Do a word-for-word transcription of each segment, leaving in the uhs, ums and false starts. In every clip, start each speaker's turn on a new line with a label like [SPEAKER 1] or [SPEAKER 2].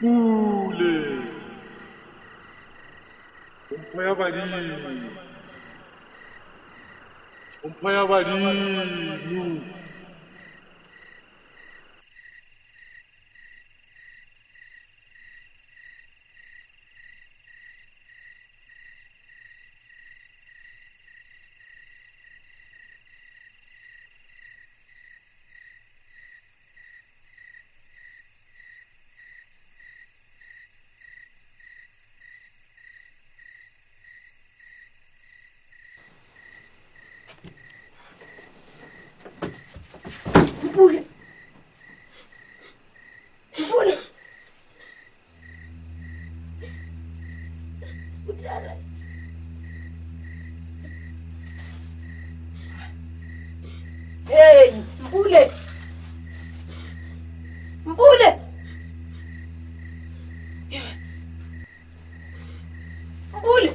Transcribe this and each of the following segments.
[SPEAKER 1] Mpule. Umpaya badimo. Umpaya badimo.
[SPEAKER 2] Mpule. Mpule. Udala. Hey, Mpule. Mpule. Mpule.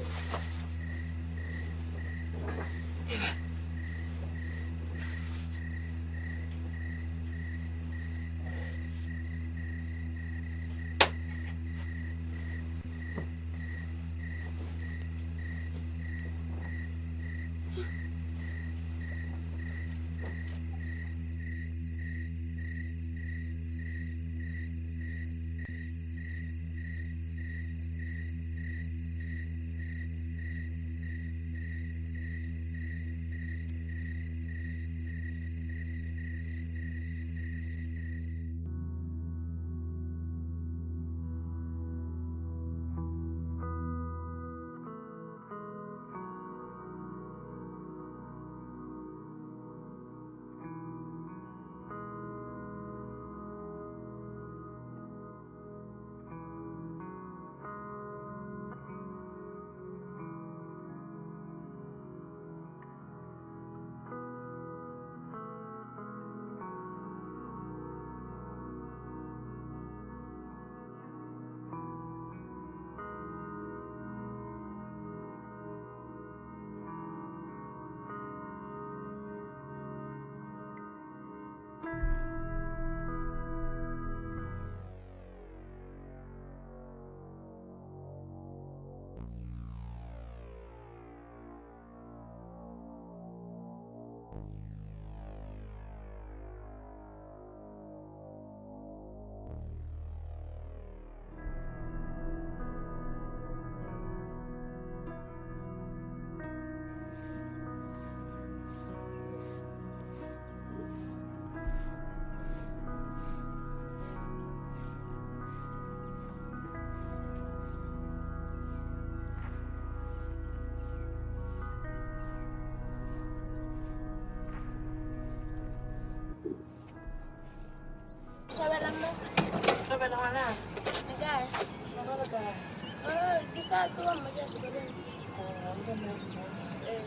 [SPEAKER 3] Sabar lama. Sabar lama lah. Enggak. Mana enggak? Oh, di satu lama aja sebenarnya. Oh, sama eh.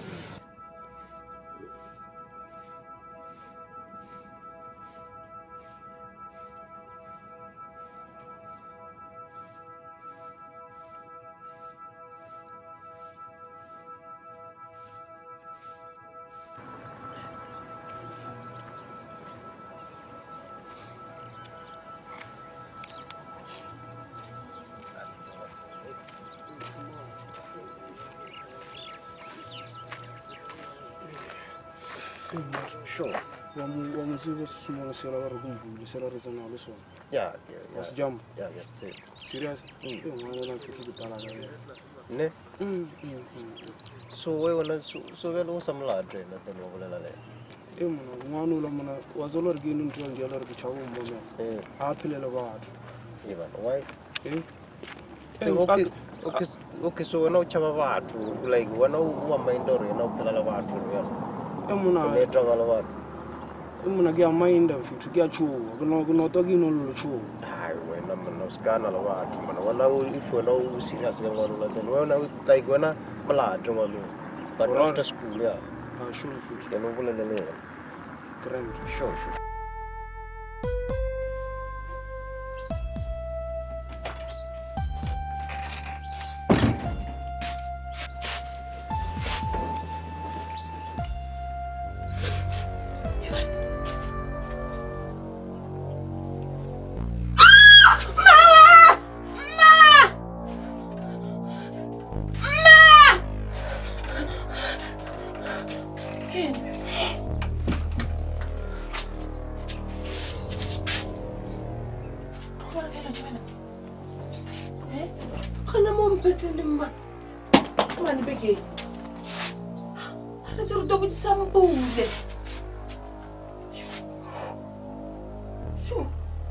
[SPEAKER 4] Sure. Wamu wamu zigo sumona sera warugumbu sera rezana leso.
[SPEAKER 5] Yeah, yeah, yeah.
[SPEAKER 4] Was jump.
[SPEAKER 5] Yeah, yes, yes.
[SPEAKER 4] Serious?
[SPEAKER 5] Mm.
[SPEAKER 4] Yo mwana na fitu bitala ga.
[SPEAKER 5] Ne?
[SPEAKER 4] Mm. Mm.
[SPEAKER 5] So wewe wana so so wewe usamla dre na tano wala la.
[SPEAKER 4] E mwana mwana ula mwana wazolor ginu ntwa ngelor bichawu mbona.
[SPEAKER 5] Eh.
[SPEAKER 4] Aphelela bathu.
[SPEAKER 5] Even why?
[SPEAKER 4] Eh?
[SPEAKER 5] Eh, okay, okay, okay, so wana uchama bathu like wana uwa mindoro yana upelala bathu ya.
[SPEAKER 4] E mwana
[SPEAKER 5] Ne tangala bathu.
[SPEAKER 4] e mwana ge aminda fitu ge chuo kuno kuno togi no lo chuo.
[SPEAKER 5] Hayi wena mana usikana la bathu mana wana if wana u serious ga wana la then wana like wana mala tuma lo. But after school yeah.
[SPEAKER 4] Ah sure fitu.
[SPEAKER 5] Then ubule le le.
[SPEAKER 4] Grand.
[SPEAKER 5] Sure, sure.
[SPEAKER 2] Mama! Betini ma. Mani beke. Ana suru dobu sambule. Shu.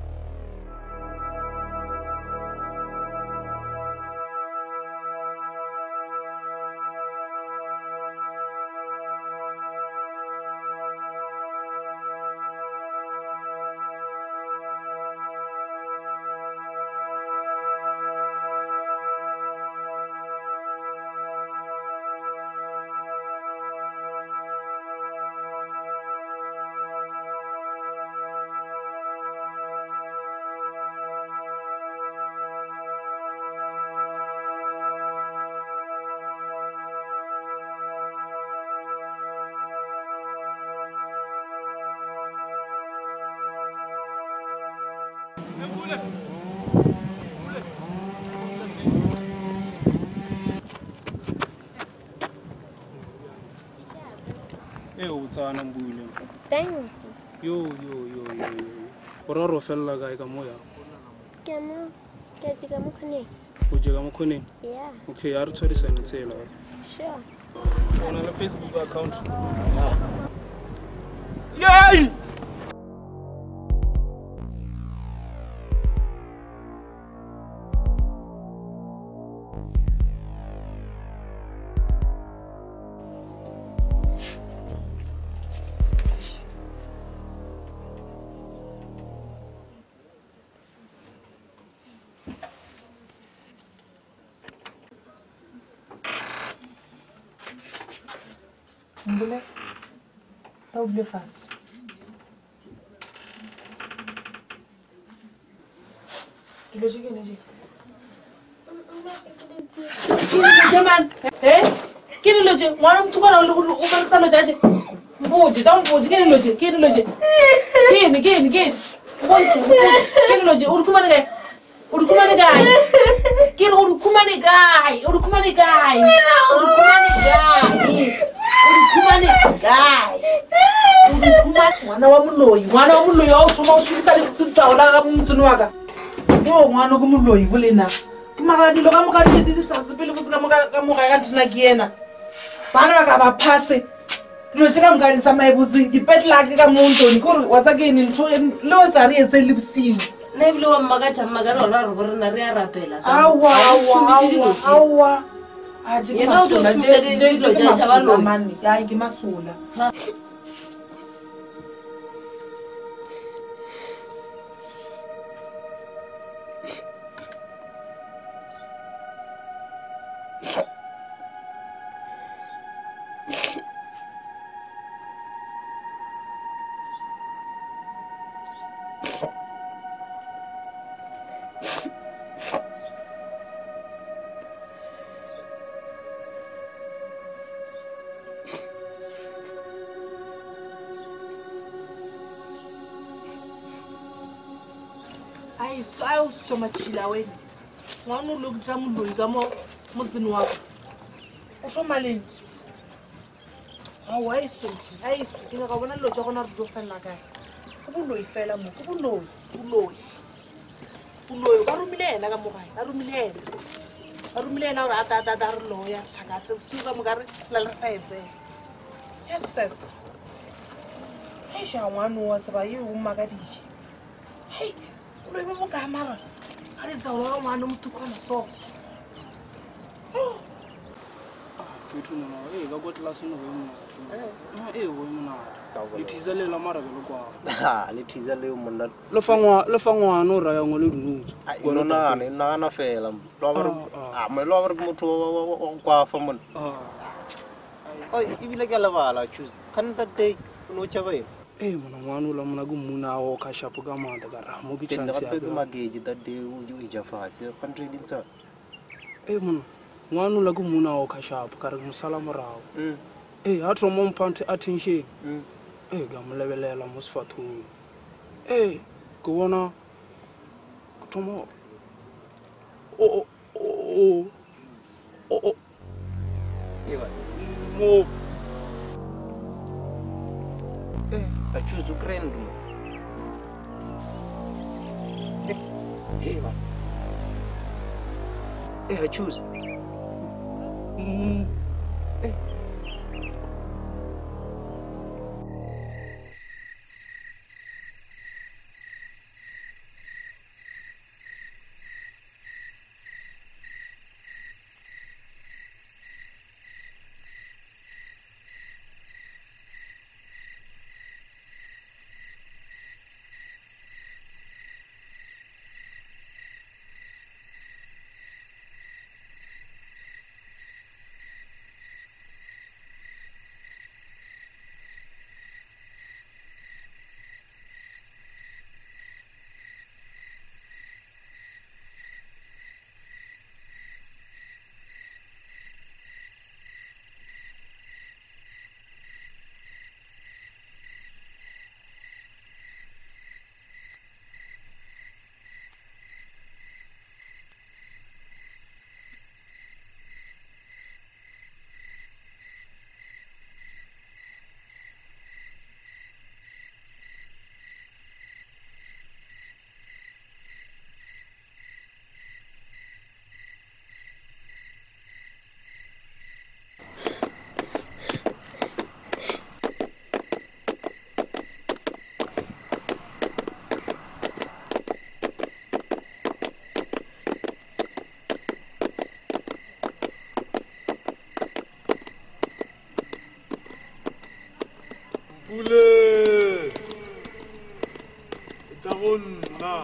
[SPEAKER 4] Eh, utsana mbule.
[SPEAKER 3] Thank
[SPEAKER 4] Yo yo yo yo yo. Ora ro fella ga ka moya.
[SPEAKER 3] Kemo, ke tsika mo khone.
[SPEAKER 4] O je ga mo khone.
[SPEAKER 3] Yeah,
[SPEAKER 4] Okay, ya re tshwarisa ne tsela.
[SPEAKER 3] sure.
[SPEAKER 4] Ona le Facebook account.
[SPEAKER 1] Yay!
[SPEAKER 2] Mbule. Tá ouvindo fácil. Dilo je kene je. Jaman. Eh? Kini loje? Mwana mtu kana ukarisa loje aje. Mboji, da mboji kini loje? Kini loje? Kini kini kini. Mboji. Kini loje? Urukuma ne? Urukuma ne gai? Kini urukuma ne gai? Urukuma ne gai? Urukuma ne gai? Urukuma ne gai? Urukuma mwana wa muloyi, mwana wa muloyi awuthuma ushumisa litawula ka mtsuni waka. Yo mwana ku muloyi bulena. Mara dilo ka moka di di sa sepele go se ka moka ka moka ka tsina ke yena. Bana ba ka ba phase. Dilo se ka moka di sa maibusi di petla ke ka montoni gore wa sa ke ni ntho le o sa re etse le bosiu.
[SPEAKER 6] Na ebile wa mmaga tša mmaga re ra re gore na re a rapela
[SPEAKER 2] Awa awa awa. A di
[SPEAKER 6] Yena o tlo
[SPEAKER 2] masola
[SPEAKER 6] šomiša
[SPEAKER 2] je
[SPEAKER 6] di- dilo
[SPEAKER 2] je
[SPEAKER 6] tša- tša baloi.
[SPEAKER 2] mane. Ya ke masola. Ai so ai so machila wena. Ngwana lo kutsa moloi ka mo motsini wa go. O so maleng. Awa ai so ai so ke ga bona lo tsa gona re do fela kae. Go boloi fela mo go boloi boloi. Boloi ba rumile ena ka mo gae ba rumile ena. Ba rumile ena gore a ta ta ta re loya tshakatse se ka mo gare la le sa ese. Yes sis. Hey sha ngwana wa se ba ye o maka dije. Hey lo ibe mo ka mara ga le tsa lo ngwana mo tukwana so
[SPEAKER 4] Fitu na eh ga go tlase no go mona. Eh go mona. Ithiza le la mara go kwa.
[SPEAKER 5] Ha le thiza le monna.
[SPEAKER 4] Le fangwa le fangwa no ra ya ngole dunutsu.
[SPEAKER 5] Go no na ne na na fela. Lo ba a me lo ba motho wa kwa fa monna.
[SPEAKER 4] Ah.
[SPEAKER 5] Oi ibile ke la bala choose. Kan ta day no chabe.
[SPEAKER 4] Eh mona ngwana la mona go muna o ka shapo ka manda ka ra mo ke
[SPEAKER 5] Tenda
[SPEAKER 4] chance
[SPEAKER 5] ka
[SPEAKER 4] ya.
[SPEAKER 5] pe ma geji ta day u ju ja fa se country din sa.
[SPEAKER 4] Eh mona ngwana la go muna o ka shapo ka re musala morao.
[SPEAKER 5] Mm.
[SPEAKER 4] Eh ha tlo mo mpante attention.
[SPEAKER 5] Mm.
[SPEAKER 4] Eh ga mo lebelela mo sfathu. Eh go bona go thomo o o o o o
[SPEAKER 5] Iwa.
[SPEAKER 4] mo
[SPEAKER 5] Eh, I choose Ukraine. Eh, hey, man. Eh, I choose.
[SPEAKER 1] Poulet, Taronna.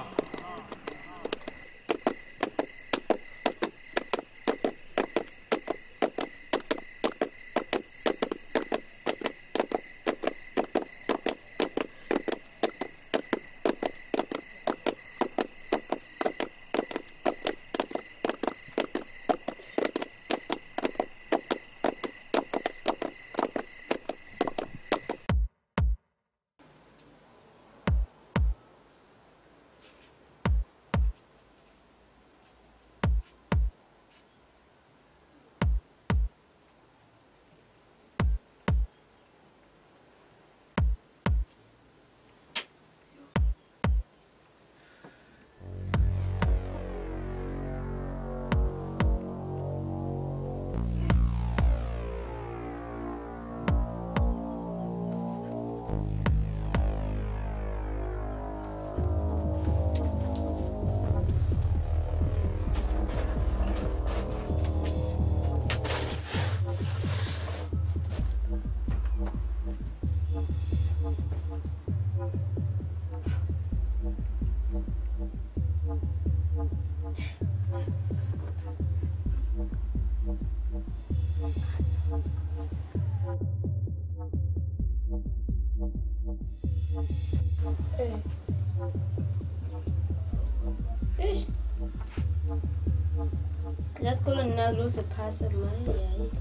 [SPEAKER 3] Let's go and now lose a pass of money.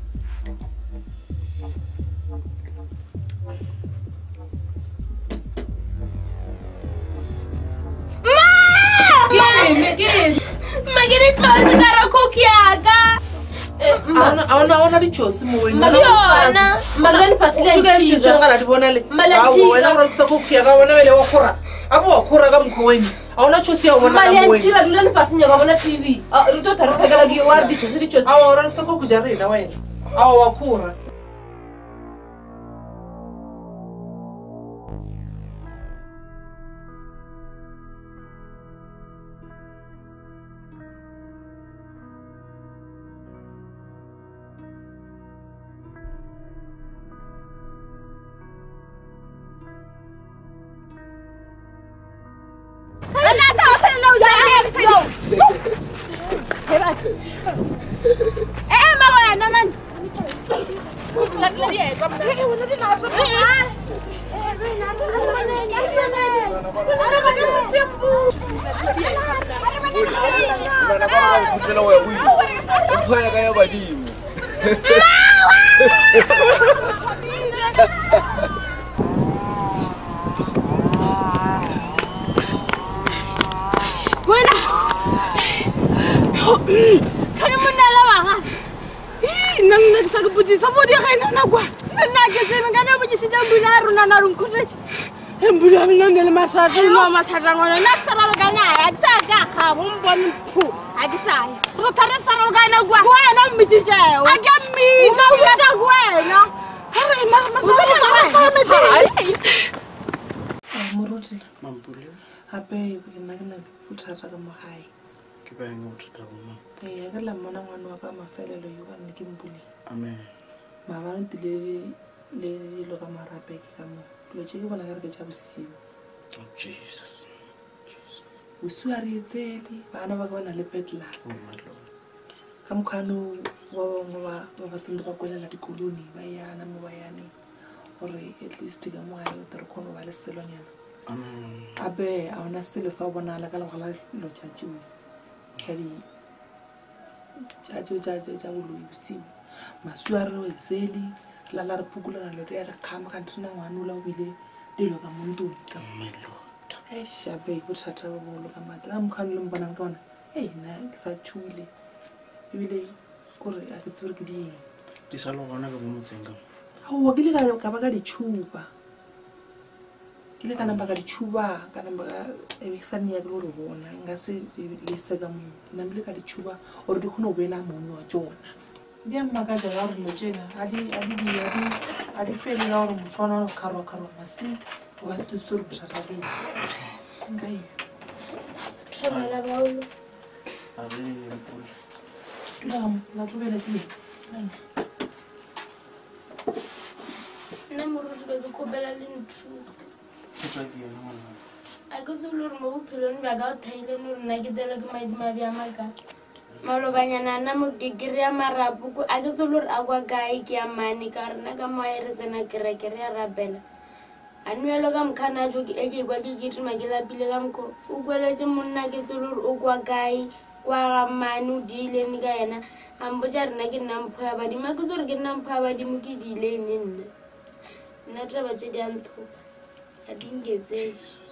[SPEAKER 3] Magiri chosi kara kokiaga.
[SPEAKER 2] Awana awana richosi muwe.
[SPEAKER 3] Maliona. Malani fasile
[SPEAKER 2] chizo. Chizo ngala tibona le.
[SPEAKER 3] Malachi.
[SPEAKER 2] Awu wena ngala kusakokiaga wana wele wakura. Abo wakura ga mkweni. Awana chosi ya wana
[SPEAKER 3] muwe.
[SPEAKER 2] muwe.
[SPEAKER 3] Malani lulani fasinya ga wana T V. Ah ruto tarapega gi wardi chosi richosi.
[SPEAKER 2] Awa wana kusakokujarina wena. Awa wakura.
[SPEAKER 3] No masarangona naksara gana aksaga khabum bon phu agisai ro thare sarogana gwa gwa no mitije agam
[SPEAKER 2] Moruti
[SPEAKER 4] Mampule.
[SPEAKER 2] hape ke nna ke na bothata ka mo gae.
[SPEAKER 4] Ke ba eng bothata bo mang?
[SPEAKER 2] Ee ke la mona ngwana wa ka mafelelo yo ba nne ke mpule.
[SPEAKER 4] Amen.
[SPEAKER 2] Maabane tile le lo ka marape ke ka mo. Lo tse ke bona ka re ke tsa bosigo.
[SPEAKER 4] Oh Jesus.
[SPEAKER 2] Bosigo a re etsele bana ba bona le petla.
[SPEAKER 4] Oh my Lord.
[SPEAKER 2] Ka mokgano wa bangwe ba ba ba sentse ba kolela dikoloni ba yana mo ba yane gore at least ka mo gae o tere kgone ba le selonyana.
[SPEAKER 4] Amen.
[SPEAKER 2] Abe a ona selo sa o bonala ka lebaka la lo tšatšeo tša di tšatšeo tša boloi bosigo maswi a re o etsele la la re phukulana le re ya lekgama ka nthena ngwane ola o bile dilo ka montong ka
[SPEAKER 4] My Lord.
[SPEAKER 2] eshabe bothata bo bolo ka matla ka mokgano le mbonang ka ona ei nna ke sa tšhuile ebile kore a ke tsebere ke dieng
[SPEAKER 4] Di sa le gona ka bo motseng ka mo.
[SPEAKER 2] aowa ke ile ka ba ka ditšhuba ke le ka namba ka ditšhuba ka namba ka ebe ke sa nea ke le gore bona nka se lese ka moo ke namile ka ditšhuba gore di kgone go boela mono wa tsona di a mmakaja ka gore lo tsena a di fele ka gore moswana go kgarwa-kgarwa masi o ka se tse gore bothata ke nka e
[SPEAKER 3] Tshwanela baolo.
[SPEAKER 4] A re Mpule.
[SPEAKER 2] la tobele ke
[SPEAKER 3] Nna moruti ba ke kopela le nthusi.
[SPEAKER 4] Ke tla ke ena ngwana.
[SPEAKER 3] A ke se le gore mo bophelong ba ka o thaile no rena ke dela ke madimabe a maka. Malobanyana na mo ke kry-a marapo ko a ke se le gore a kwa kae ke ya mane ka rena ka moa re tsena kereke re ya rapela. A nwelo ka mkhana jo e ke kwa ke kitima ke lapile ka mko. O kweletse monna ke se le gore o kwa kae kwa mane o diile ni ka yena. Ambo ja rena ke nna mpho ya badimo ke se gore ke nna mpho ya badimo ke diile ne nna. Nna taba tse di a nthopa a di nketsege.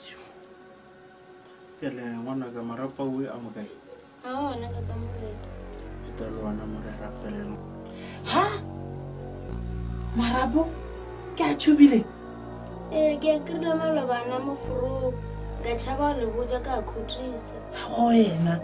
[SPEAKER 4] Pele ngwana ka marapa o a mo kae?
[SPEAKER 3] A ona ka ka morena.
[SPEAKER 4] Ita le wana mo re rapeleng.
[SPEAKER 2] ha marapo ke a tšhobile
[SPEAKER 3] Eh ke a kry-a malobana mo forong ka tšhaba le botsa ka khutrisa.
[SPEAKER 2] go wena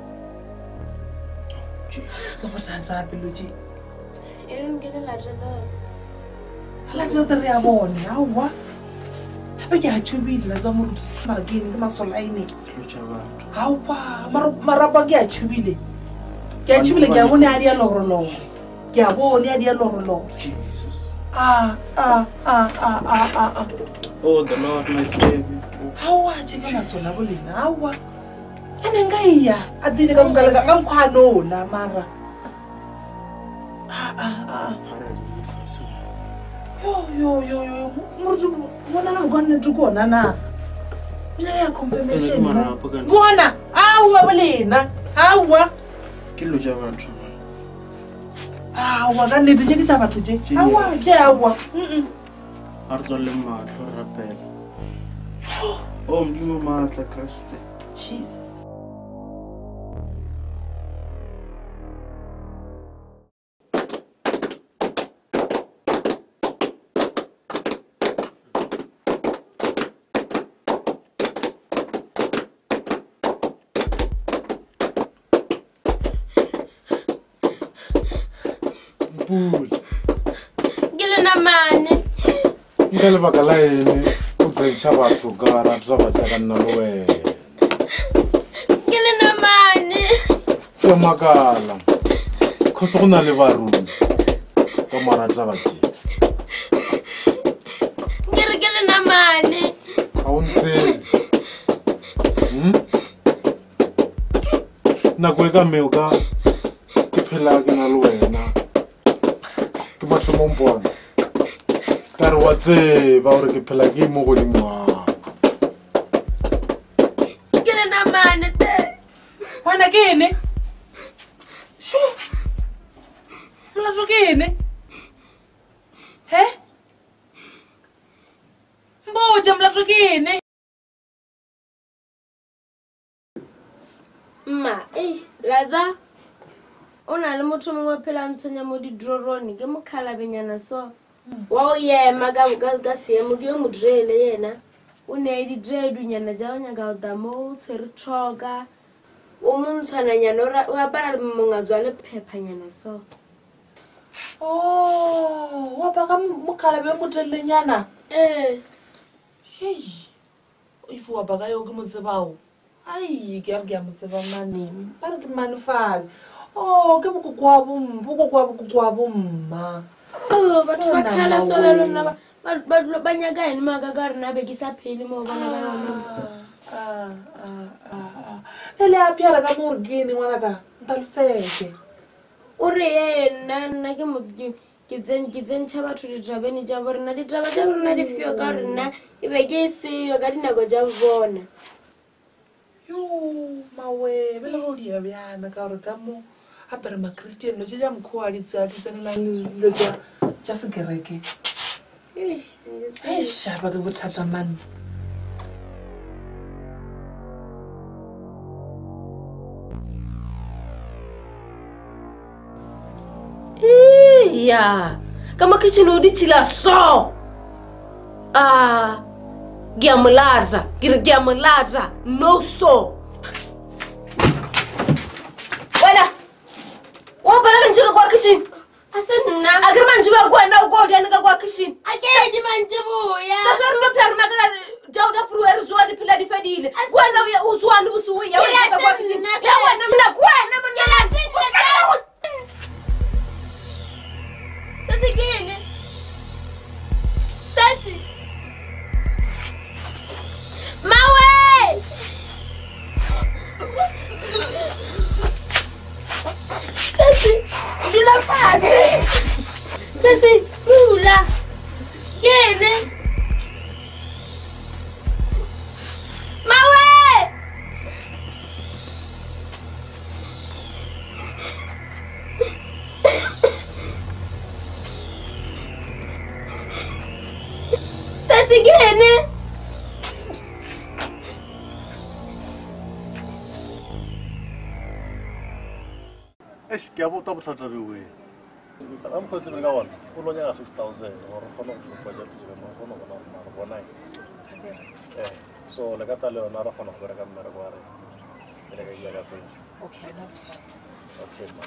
[SPEAKER 2] ke go sansa pelotse
[SPEAKER 3] E re nke le latela.
[SPEAKER 2] la tse re ya bone aowa gape ke a tšhobile la tsa moruti mara ke ene ke masolaene
[SPEAKER 4] Tlotša batho.
[SPEAKER 2] aowa marapo ke a tšhobile ke a tšhobile ke a bone a di a logorologore ke a bone a di a logorologore
[SPEAKER 4] Jesus.
[SPEAKER 2] a a a a a a a
[SPEAKER 4] Oh the Lord my Savior.
[SPEAKER 2] aowa tše ke masola bolena aowa a ne nka eya a dile ka mokaleka ka mokgwanola mara a a a yo yo yo yo moruti bona na bokwane tu kona na ya confirmation bona aowa bolena aowa
[SPEAKER 4] Ke lo ja batho.
[SPEAKER 2] aowa ka nnete tše ke tša batho tše aowa tše aowa mm
[SPEAKER 4] A re tswalle matlho re rapela. Oh Modimo maatla Kriste.
[SPEAKER 2] Jesus
[SPEAKER 1] Mpule.
[SPEAKER 3] Ke le namane.
[SPEAKER 1] Nka lebaka la ene o tsenša batho ka rata ba tša ka nna le wena.
[SPEAKER 3] Ke le namane.
[SPEAKER 1] Ke makala. Kgose go na le barumi ka marata ba tše.
[SPEAKER 3] Ke re ke le namane.
[SPEAKER 1] Ga o ntsebe. Hmm? Nako e ka meo ka ke phela ke na le wena. Ke mathomo mpona. Ka re wa tseba gore ke phela ke mo godimo wa.
[SPEAKER 3] Ke le namane te.
[SPEAKER 2] bona ke ene sho molato ke ene he mboja molato ke ene
[SPEAKER 3] Mma eh laza o na le motho mongwe phela ntshenya mo didrorone ke mokhalabenyana so wa o yema ka ka seemo ke mo drele yena o ne di dredunyana ja o nyaka o da mo tshwere thoka o mo ntshwananyana o apara monga tswa le phepanyana so
[SPEAKER 2] Oh, wa ba ka mokhala be motelenyana.
[SPEAKER 3] Eh.
[SPEAKER 2] Hey. If wa ba ka yo ke mosebao. Ai, ke a ke a moseba mane. Ba re ke manufal. Oh, ke boko kwa bom, boko kwa boko kwa bomma.
[SPEAKER 3] Oh, batho ba khala sola lona ba ba ba nyaga ene maka ka rena be ke sa phele mo bona ba yona.
[SPEAKER 2] Ah, ah, ah. Ele a piara ka mo gini ngwana ka. Ntaluseke.
[SPEAKER 3] O re yena nna ke mo ke tsen ke tsen tsa batho di drabeni ja borena di draba ja borena di fio ka rena e be ke se yo ka dinako ja bona.
[SPEAKER 2] Yo, mawe, bele go dia bjana ka gore ka mo apere ma Christian lo ja mkhoa di tsa di senela lo ja ja se kereke.
[SPEAKER 3] Eh,
[SPEAKER 2] Ai, shaba ke bothata man.
[SPEAKER 6] Ya, kama kitchen odi chila so. Ah, giamulaza, giamulaza, no so. Wala. Wa bala njiga kwa kitchen.
[SPEAKER 3] asan na
[SPEAKER 6] Agirman njiga kwa na ugo dia nika kwa kitchen.
[SPEAKER 3] ake di manjibu ya
[SPEAKER 6] Taswar no plar magana jawda fruer zuwa di pila di fedile. Kwa na ya uzwa ni busuwi ya nika kwa kitchen. Ya wana mna kwa na mna.
[SPEAKER 3] Sasi gini Sasi Mawe Sasi Dila pasi Sasi Rula Gini Mawe Sasi gini
[SPEAKER 1] Eish, ke a bota bothata be we. I'm considering ka one. O lo nya six thousand or khona go fa ja tjela mo khona bona mara bona. Eh, so le ka tale ona ra khona go reka mmere go re. Le ka ya ka.
[SPEAKER 2] Okay, not sad.
[SPEAKER 1] Okay, man.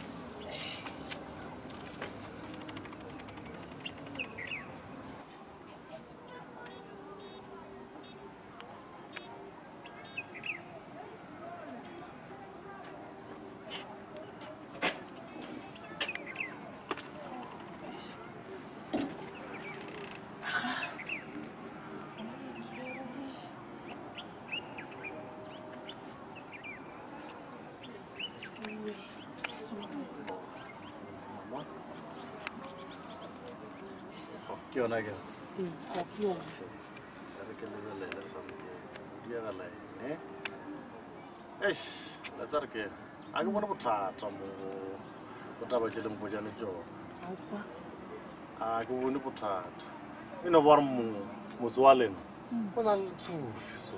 [SPEAKER 1] Ke yona ke.
[SPEAKER 2] Eh, ha ke yona.
[SPEAKER 1] Re ke le le le something. Dia ga la ne. Eish, la tsare ke. A ke bona bothata mo botaba ke le mbojane jo.
[SPEAKER 2] Aupa.
[SPEAKER 1] A ke bone bothata. Ino bor mo motswalen. Bona le tsufi so.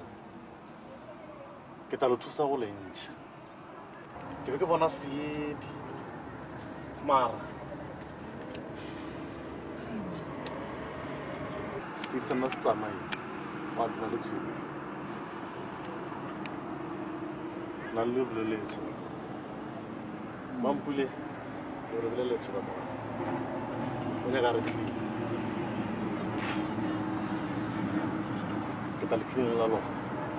[SPEAKER 1] Ke tla lo thusa go lentšha. Ke be ke bona seedi. Mara seedi sa nna se tsamaye. Wa tsena le tsufi. Na le le letso. Mampule. O re le letso ka mora. O ne ga re clean. Ke tla le clean la lo.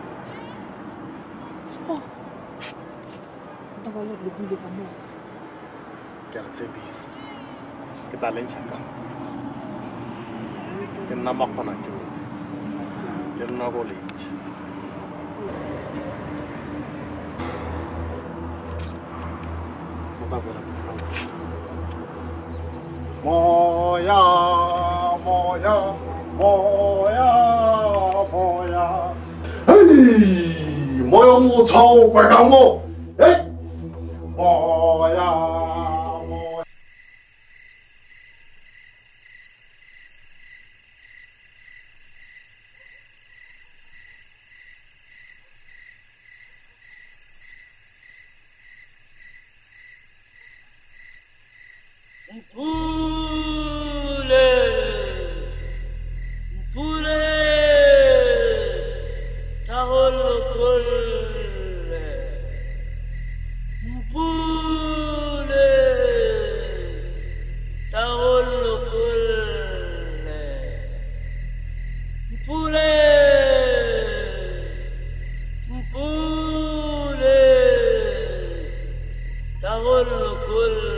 [SPEAKER 2] Oh. Da ba lo lo bile ka mo.
[SPEAKER 1] Ke a le tshepisa. Ke tla lentšha ka. Ke nna makgona tšotlhe. Le nna go lentšha. Moya, moya, moya, moya. Hey, moya mo chao kwa ka mo. Hey, moya, moya.
[SPEAKER 7] Mpule, mpule, taholo kule. Mpule, الكل.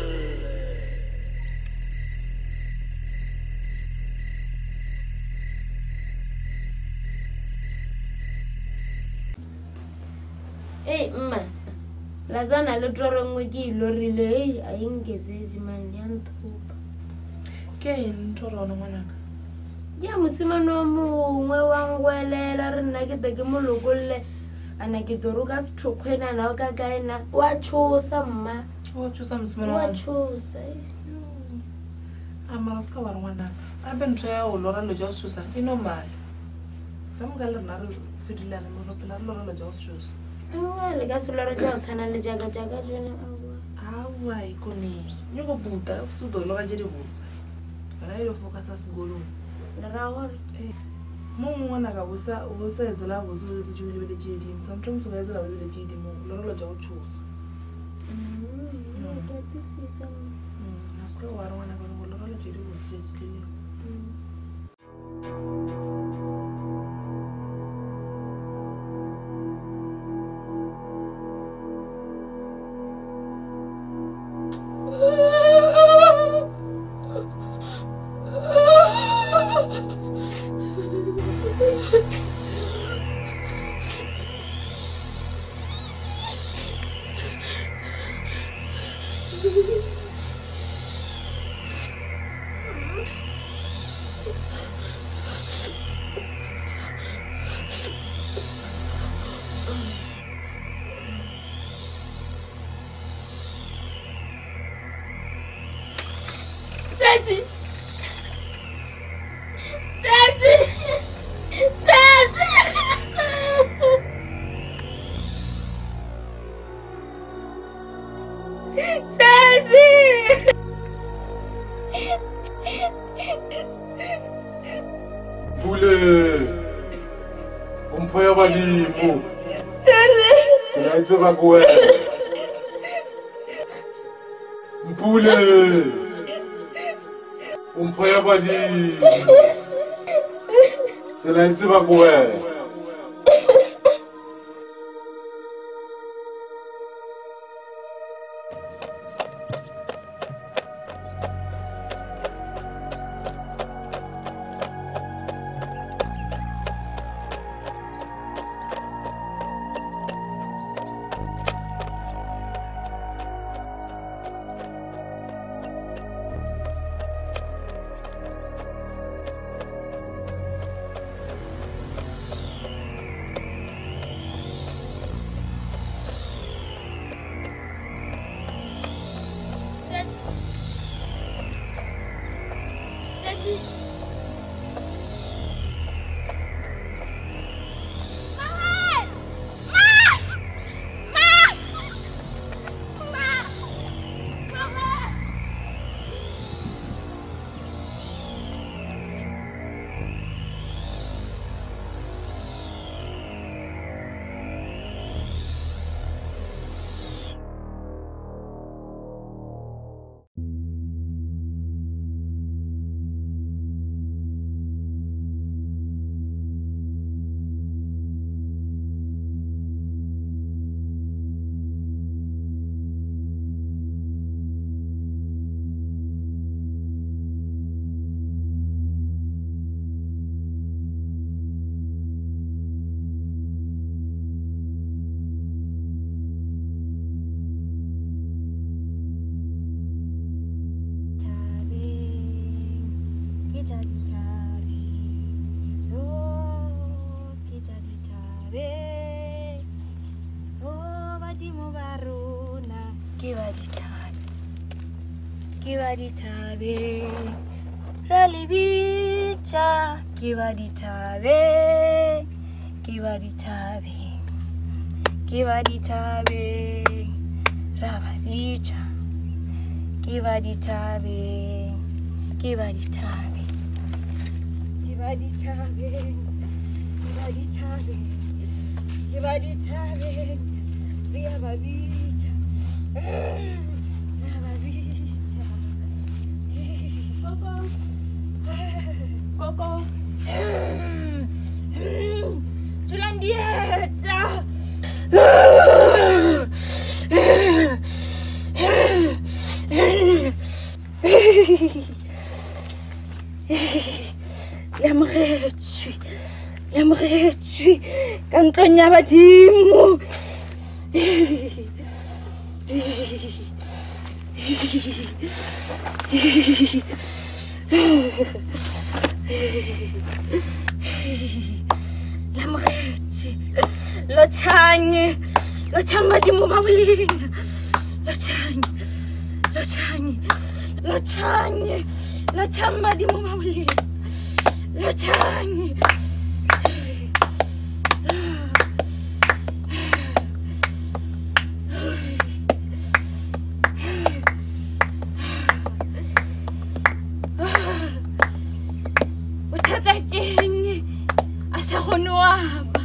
[SPEAKER 3] Hey, mma. Lazana le droro ngweki lorile ayingezezi mani yanthupa.
[SPEAKER 2] Ke ntoro no ngwana.
[SPEAKER 3] Ya musima no mungwe wangwelela rina ke teke mologolle ana ke toruka sithokgwena na ka kaena wa chosa mma.
[SPEAKER 2] O chosa musima
[SPEAKER 3] Wa
[SPEAKER 2] no.
[SPEAKER 3] chosa.
[SPEAKER 2] Amara ska wa ngwana. Abe ntho ya o lora lo ja chosa e normal. Ka mo ga le rena re fedilana mo ropela lo lo ja chosa.
[SPEAKER 3] Awa le ka solora ja tshana le jaga jaga jona awa.
[SPEAKER 2] Awa ikoni. Nyoko buta su do lo ga je di butsa. Ra ile focus sa sigolo.
[SPEAKER 3] Le ra gore
[SPEAKER 2] Mo ngwana ka bosa o sa ezela go zo se jule le J D. Sometimes o ga ezela le J D mo lo lo ja chosa.
[SPEAKER 3] mm ka tisisa.
[SPEAKER 2] Mm, aska wa ngwana ka lo lo le J D go se J D.
[SPEAKER 3] Sassy! Sassy! Sassy! Sassy!
[SPEAKER 1] Pule! Umphoya balimo! Sina itseba kuwe! Mpule! Umphoya balimo! Sina itseba kuwe!
[SPEAKER 3] Sassy! Kiwaditabe Ralibicha Kiwaditabe Kiwaditabe Kiwaditabe Rababicha Kiwaditabe Kiwaditabe Kiwaditabe Kiwaditabe Kiwaditabe Rababicha Coco. Tulandieta. L'amoureux-tu, l'amoureux-tu, quand on y a badimo. L'amoureux-tu, lo changi, lo chambadimo babulina, lo changi, lo changi, lo changi, lo chambadimo babulina. Lo changi. Bothata keng a sa kgone wa ba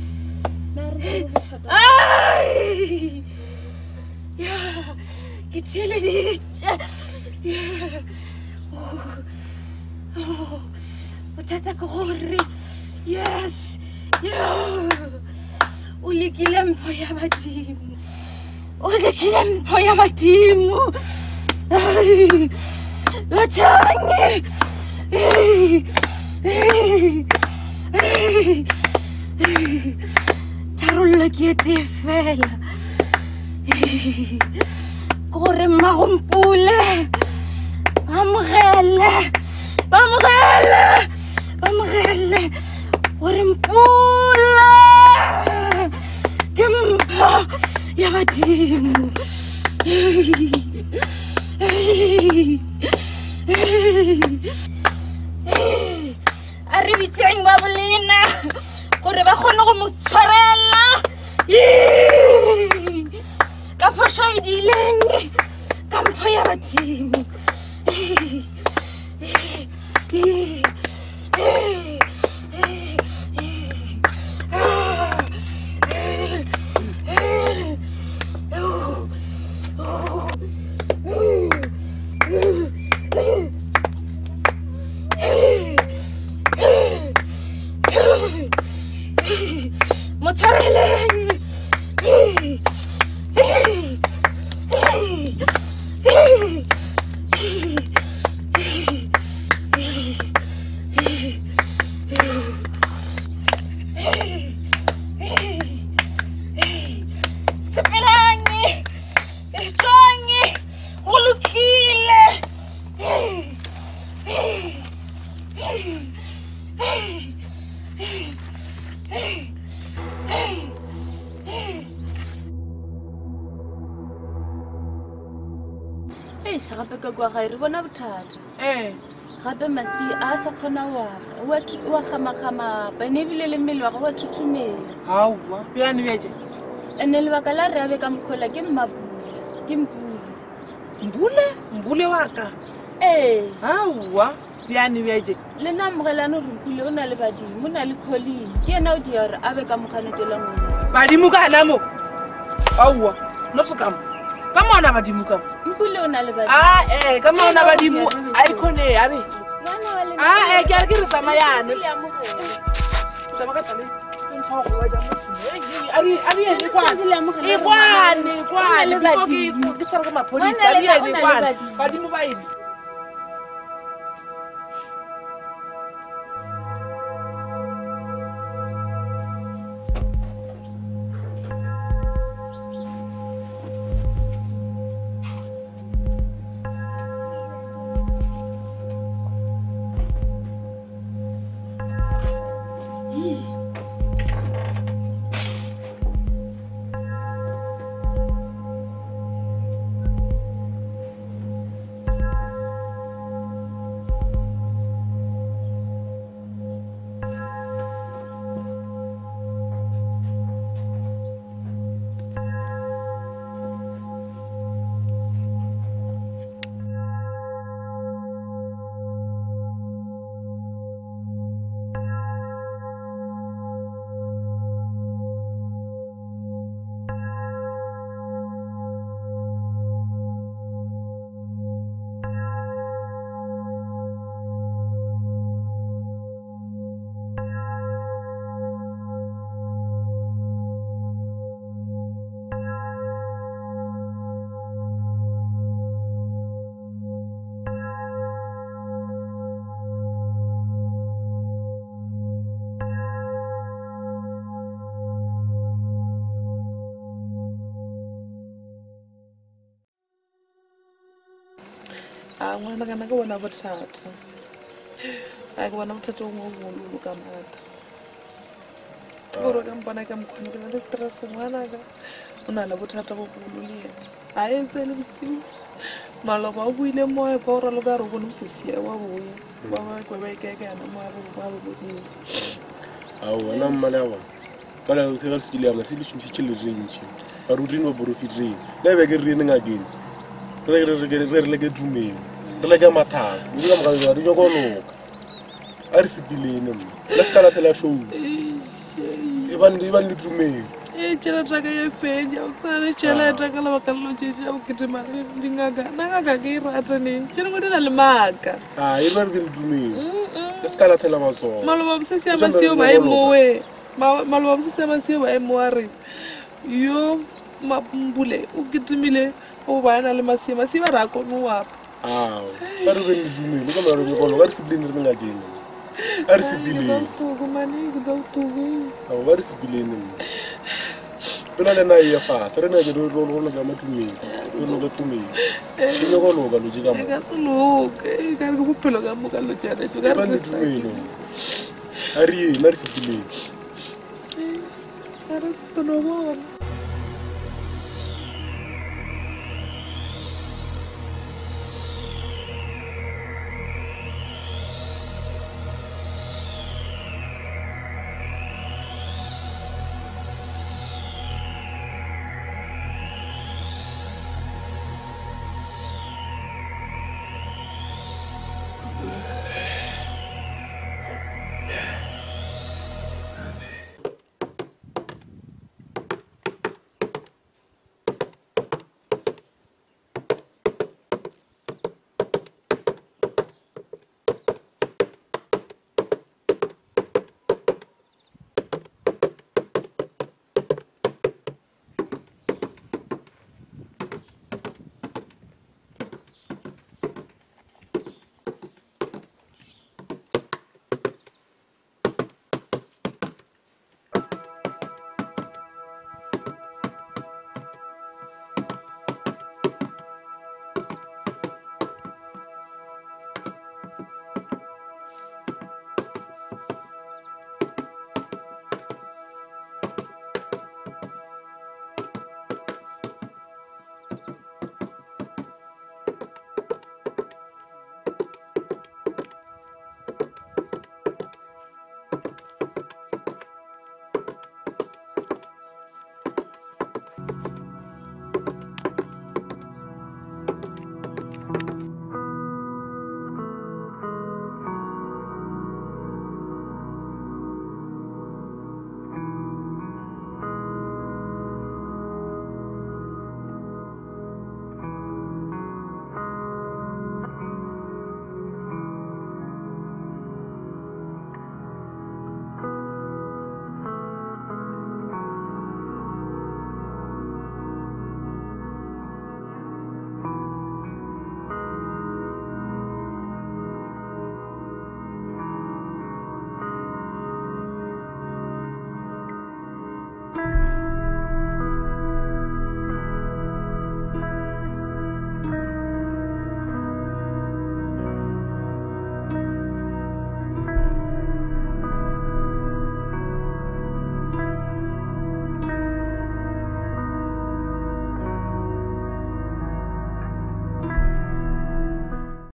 [SPEAKER 3] ai ya ke theleditse bothata ke gore yes yeah. O lekile mpho ya badimo o lekile mpho ya badimo lo changi tharollo ke ete fela gore mmagompule amogele amogele amogele gore mpula ke mpho ya badimo a re bitseng ba bolena gore ba kgone go mo tshwarela ka phoso e dileng ka mpho ya badimo motswareleng sepelangi etswangi go lokile
[SPEAKER 8] Ei, gape ka kwa gae re bona bothata
[SPEAKER 2] Eh,
[SPEAKER 8] gape masi a sa kgona waka wa kgama-kgama pa ne ebile le mmele wa ga wa thuthumela
[SPEAKER 2] aowa bjane bjaje
[SPEAKER 8] ande lebaka la re abe ka mokgola ke mmapula ke mpule
[SPEAKER 2] mbule mbule wa ka
[SPEAKER 8] ee
[SPEAKER 2] aowa bjane bjaje
[SPEAKER 8] le nna amogelane gore mpule o na le badimo o na le colline ke yena o dia gore abe ka mokganetela ngwana
[SPEAKER 2] badimo ka hana mo aowa no se kamo ka mona badimo kamo
[SPEAKER 8] mpule o na le badimo
[SPEAKER 2] ah eh ka mona badimo a ikhone a re
[SPEAKER 8] ngwana wa le
[SPEAKER 2] ah eh ke a re ke re tsamayane
[SPEAKER 8] Mpule a mogela.
[SPEAKER 2] tsamaka tsale ke ntshwa go wa ja mo ari ari ene kwa
[SPEAKER 8] Tshwanetse le amogele
[SPEAKER 2] e
[SPEAKER 8] gore
[SPEAKER 2] kwane
[SPEAKER 8] ngwana
[SPEAKER 2] kwane
[SPEAKER 8] le
[SPEAKER 2] before
[SPEAKER 8] badimo.
[SPEAKER 2] ke ke tsara ka maphodisa
[SPEAKER 8] Ngwana le
[SPEAKER 2] ari
[SPEAKER 8] ba- o
[SPEAKER 2] ene
[SPEAKER 8] na le
[SPEAKER 2] kwane
[SPEAKER 8] badimo.
[SPEAKER 2] badimo ba ene a ngwana kana ka bona bothata a ke bona bothata o mo bolo ka mata gore ka mpona ka mkhona ke le stress ngwana ka ona la bothata go bolo le yena a etse le bosiu maloba o buile moe ba ora lo ka re bona mosisia wa boye ba ba kwa ba ke ke ana mo a ba ba botse
[SPEAKER 1] a wona mmala wa kala o tsela se le ama se le tshintse le rentse ba rutini ba borofitri le be ke rene ngakeng re re re re le ke dumeng re le ke mathasa di ka mo ga di go loka a re sepilene mo le skala thela show e ba ndi ba ndi dumeng e
[SPEAKER 2] tshela tsaka ye feja o tsana tshela tsaka la baka lo tshela o kitima ndingaga nanga ke irata ne tshela ngo dina le maka
[SPEAKER 1] ah e ba re dumeng le skala thela matso
[SPEAKER 2] maloba bosisi ya masio ba emowe maloba bosisi ya masio ba emoare yo mambule o kitimile o bana le masio masio ba ra ko no wa
[SPEAKER 1] ah ba re be dumeng ka mara go lo ga re sepilene re ngakeng a re sepilene
[SPEAKER 2] go mane go tugu
[SPEAKER 1] a ba re sepilene pela le na ya fa se re na ke ro ro ro ga matumeng ke lo ga tumeng ke go lo ga lo jika mo
[SPEAKER 2] ka se lo ke ka re go phelo ga mo ka lo jana jo ka re
[SPEAKER 1] tumeng a re na re sepilene
[SPEAKER 2] a re se tono bona